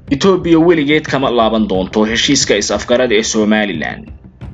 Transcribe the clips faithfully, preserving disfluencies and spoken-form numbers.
Itoobiya weligeed kama laaban doonto heshiiska is-afgarad ee Somaliland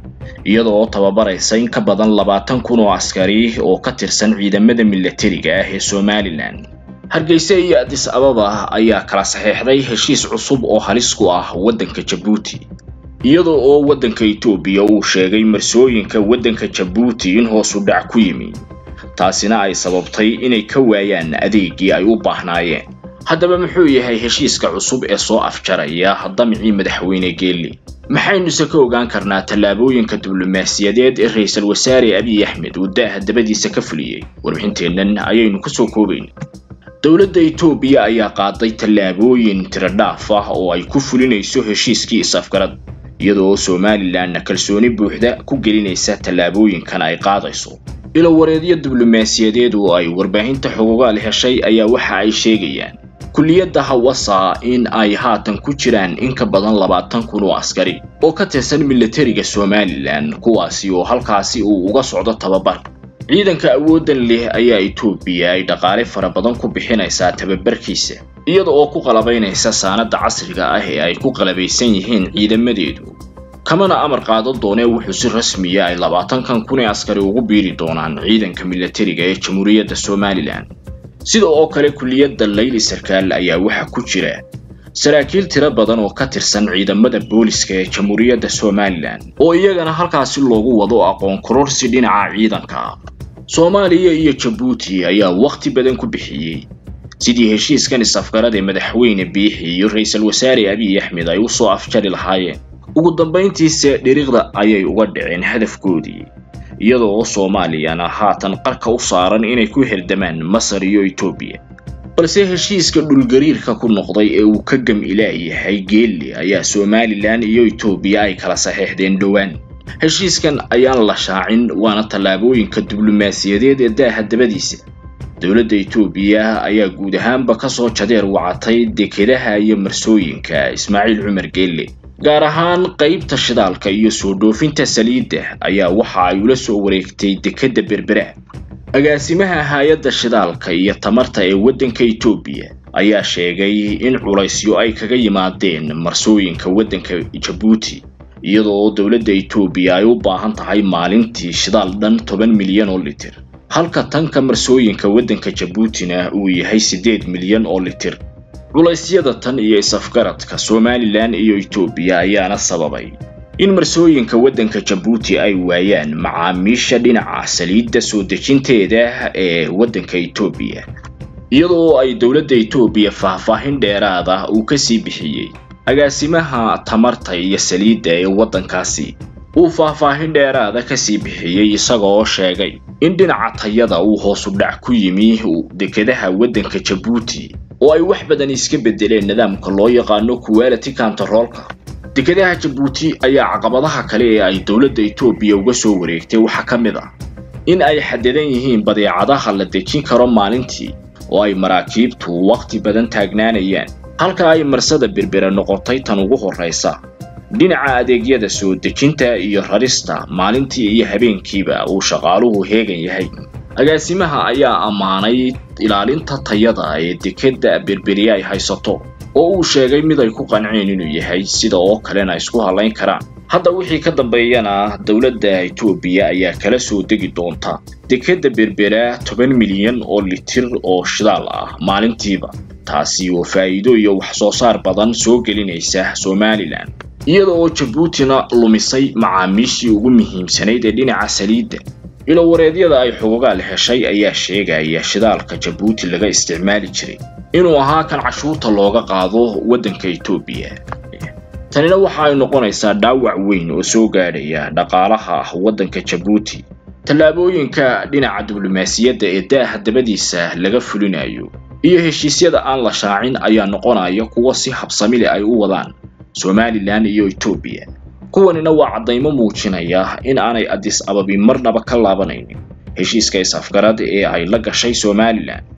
iyadoo tababaraysa in ka badan labaatan kun oo askari oo ka tirsan ciidamada militariga ah ee Somaliland. Hargeysa iyo Addis Ababa ayaa kala saxiixday heshiis cusub oo halis ku ah waddanka Djibouti iyadoo oo waddanka Itoobiya uu sheegay marsooyinka waddanka Djibouti in hoos u dhac ku yimi taasina ay sababtay inay ka waayaan adeegii ay u baahnaayeen. haddaba muxuu yahay heshiiska cusub ee soo afjaraya damcii madaxweyne Geelle? maxaynu se ka ogaan karnaa tallaabooyinka diblomaasiyadeed ee ra'iisul wasaare Abiy Ahmed uu daaha dabadiisa ka fuliyay? warbixinteennan ayaynu ku soo koobaynaa. dowladda Itoobiya ayaa qaaday tallaabooyin tiro dhaaf ah oo ay ku fulinayso heshiiskii is-afgarad iyadoo Somaliland kalsooni buuxda ku gelinaysa tallaabooyinkan ay qaadayso. ilo wareedyo diblomaasiyadeed oo ay warbaahinta xogogaal heshay ayaa waxa ay sheegayaan kulliyadda Hawassa in ay haatan ku jiraan in ka badan labaatan kun oo askari oo ka tirsan militariga Somaliland kuwaasi oo halkaasi uu uga socdo tababar. ciidanka awoodan leh ayaa Itoobiya ay dhaqaale fara badan ku bixinaysaa tababarkiisa iyadoo oo ku qalabaynaysa saanada casriga ah ee ay ku qalabaysan yihiin ciidamadeedu. kamana amar qaado doonee wuxuu si rasmi ah ay labaatan kun ee askari ugu biiri doonaan ciidanka militariga ee Jamhuuriyadda Somaliland. sidoo oo kale kulliyadda Leyli Sarkaal ayaa waxa ku jira saraakiil tiro badan oo ka tirsan ciidamada booliska ee Jamhuuriyadda Somaliland oo iyagana halkaasi loogu wado aqoon kororsi dhinaca ciidanka. Soomaaliya iyo Djibouti ayaa waqti badan ku bixiyay sidii heshiiskan is-afgarad ee madaxweyne Biixi iyo ra'iisul wasaare Abiy Ahmed ay u soo afjari lahaayeen. ugu dambeyntiisa dhiriqda ayay uga dhaceen hadafkoodii iyadoo Soomaaliyana haatan qarka u saaran inay ku hirdamaan Masar iyo Itoobiya. balse heshiiska dhulgariirka ku noqday ee uu ka gam ilaayahay Geelle ayaa Somaliland iyo Itoobiya ay kala saxiixdeen dhowaan. heshiiskan ayaan la shaacin waana tallaabooyinka diblomaasiyadeed ee daaha dabadiisa. dowladda Itoobiya ayaa guud ahaanba ka soo jadeer wacatay dekedaha iyo marsooyinka Ismaaciil Cumar Geelle gaar ahaan qaybta shidaalka iyo soo dhoofinta saliidda ayaa waxa ay ula soo wareegtay dekeda Berbera. agaasimaha hay'adda shidaalka iyo tamarta ee waddanka Itoobiya ayaa sheegay in culaysyo ay kaga yimaadeen marsooyinka waddanka Djibouti iyadoo dowladda Itoobiya ay u baahan tahay maalintii shidaal dhan toban milyan oo litir halka tanka marsooyinka waddanka Djiboutina uu yahay siddeed milyan oo litir. culaysyada tan iyo is-afgaradka Somaliland iyo Itoobiya ayaana sababay in marsooyinka waddanka Djibouti ay waayaan macaamiisha dhinaca saliidda soo dejinteeda ee waddanka Itoobiya iyadoo ay dowladda Itoobiya faahfaahin dheeraad ah uu ka sii bixiyay. agaasimaha tamarta iyo saliidda ee waddankaasi uu faahfaahin dheeraad ah ka sii bixiyay isagoo sheegay in dhinaca tayada uu hoos u dhac ku yimi dekedaha waddanka Djibouti oo ay wax badan iska bedeleen nidaamka loo yaqaano quality control-ka. dekedaha Djibouti ayaa caqabadaha kale ee ay dowladda Itoobiya uga soo wareegtay waxa ka mid ah in ay xadidan yihiin badeecadaha la dejin karo maalintii oo ay maraakiibtu waqti badan taagnaanayaan halka ay marsada Berbera noqotay tan ugu horeysa. dhinaca adeegyada soo dejinta iyo rarista maalintii iyo habeenkiiba uu shaqaaluhu heegan yahay. agaasimaha ayaa amaanay ilaalinta tayada ee dekeda Berbera ay haysato oo uu sheegay mid ay ku qanceen inuu yahay sida oo kalena isku halayn karaan. hadda wixii ka dambeeyana dowladda Itoobiya ayaa kala soo degi doonta dekeda Berbera toban milyan oo litir oo shidaal ah maalintiiba taasi oo faa'iido iyo wax soo saar badan soo gelinaysa Somaliland iyadoo Djiboutina lumisay macaamiishii ugu muhiimsanayd ee dhinaca saliidda. ilo wareedyada ay xogogaal heshay ayaa sheegaya shidaalka Djibouti laga isticmaali jiray inuu ahaa kan cashuurta looga qaado waddanka Itoobiya. tanina waxa ay noqonaysaa dhaawac weyn oo soo gaadhaya dhaqaalaha waddanka Djibouti. tallaabooyinka dhinaca diblomaasiyadda ee daaha dabadiisa laga fulinayo iyo heshiisyada aan la shaacin ayaa noqonaya kuwa si habsami leh ay u wadaan Somaliland iyo Itoobiya. kuwanina waa cadaymo muujinaya in aanay Addis Ababa marnaba ka laabanaynin heshiiska is-afgarad ee ay la gashay Somaliland.